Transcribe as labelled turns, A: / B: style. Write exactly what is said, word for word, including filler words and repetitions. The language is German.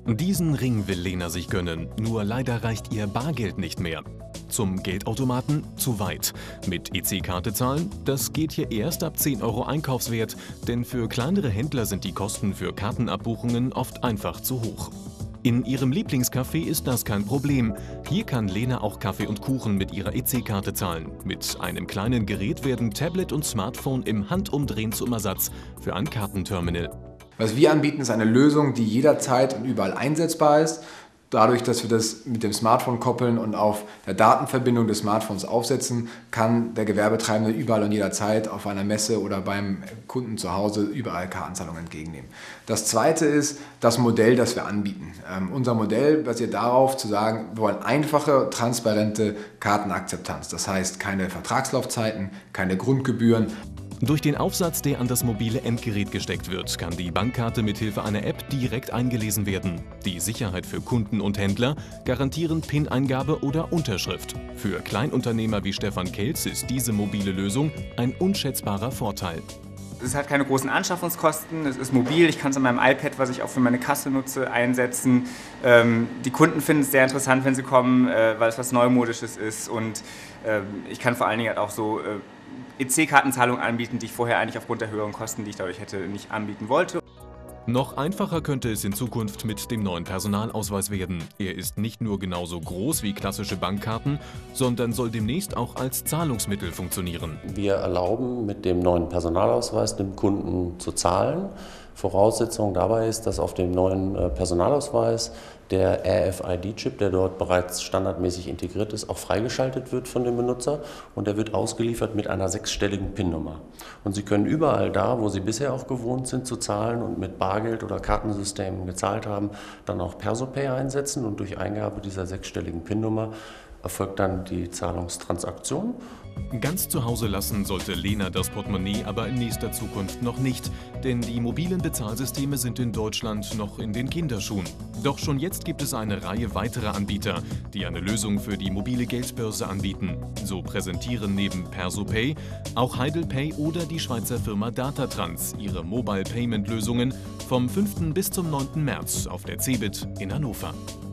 A: Diesen Ring will Lena sich gönnen, nur leider reicht ihr Bargeld nicht mehr. Zum Geldautomaten zu weit. Mit E C-Karte zahlen? Das geht hier erst ab zehn Euro Einkaufswert, denn für kleinere Händler sind die Kosten für Kartenabbuchungen oft einfach zu hoch. In ihrem Lieblingscafé ist das kein Problem. Hier kann Lena auch Kaffee und Kuchen mit ihrer E C-Karte zahlen. Mit einem kleinen Gerät werden Tablet und Smartphone im Handumdrehen zum Ersatz für ein Kartenterminal.
B: Was wir anbieten, ist eine Lösung, die jederzeit und überall einsetzbar ist. Dadurch, dass wir das mit dem Smartphone koppeln und auf der Datenverbindung des Smartphones aufsetzen, kann der Gewerbetreibende überall und jederzeit auf einer Messe oder beim Kunden zu Hause überall Kartenzahlungen entgegennehmen. Das zweite ist das Modell, das wir anbieten. Ähm, unser Modell basiert darauf, zu sagen, wir wollen einfache, transparente Kartenakzeptanz. Das heißt, keine Vertragslaufzeiten, keine Grundgebühren.
A: Durch den Aufsatz, der an das mobile Endgerät gesteckt wird, kann die Bankkarte mithilfe einer App direkt eingelesen werden. Die Sicherheit für Kunden und Händler garantieren PIN-Eingabe oder Unterschrift. Für Kleinunternehmer wie Stefan Kelz ist diese mobile Lösung ein unschätzbarer Vorteil.
C: Es hat keine großen Anschaffungskosten, es ist mobil, ich kann es an meinem iPad, was ich auch für meine Kasse nutze, einsetzen. Ähm, die Kunden finden es sehr interessant, wenn sie kommen, äh, weil es was Neumodisches ist, und äh, ich kann vor allen Dingen halt auch so äh, E C-Kartenzahlungen anbieten, die ich vorher eigentlich aufgrund der höheren Kosten, die ich dadurch hätte, nicht anbieten wollte.
A: Noch einfacher könnte es in Zukunft mit dem neuen Personalausweis werden. Er ist nicht nur genauso groß wie klassische Bankkarten, sondern soll demnächst auch als Zahlungsmittel funktionieren.
D: Wir erlauben mit dem neuen Personalausweis dem Kunden zu zahlen. Voraussetzung dabei ist, dass auf dem neuen Personalausweis der R F I D-Chip, der dort bereits standardmäßig integriert ist, auch freigeschaltet wird von dem Benutzer, und der wird ausgeliefert mit einer sechsstelligen PIN-Nummer. Und Sie können überall da, wo Sie bisher auch gewohnt sind zu zahlen und mit Bargeld oder Kartensystemen gezahlt haben, dann auch PersoPay einsetzen, und durch Eingabe dieser sechsstelligen PIN-Nummer erfolgt dann die Zahlungstransaktion.
A: Ganz zu Hause lassen sollte Lena das Portemonnaie aber in nächster Zukunft noch nicht, denn die mobilen Bezahlsysteme sind in Deutschland noch in den Kinderschuhen. Doch schon jetzt gibt es eine Reihe weiterer Anbieter, die eine Lösung für die mobile Geldbörse anbieten. So präsentieren neben PersoPay auch HeidelPay oder die Schweizer Firma Datatrans ihre Mobile Payment Lösungen vom fünften bis zum neunten März auf der CeBIT in Hannover.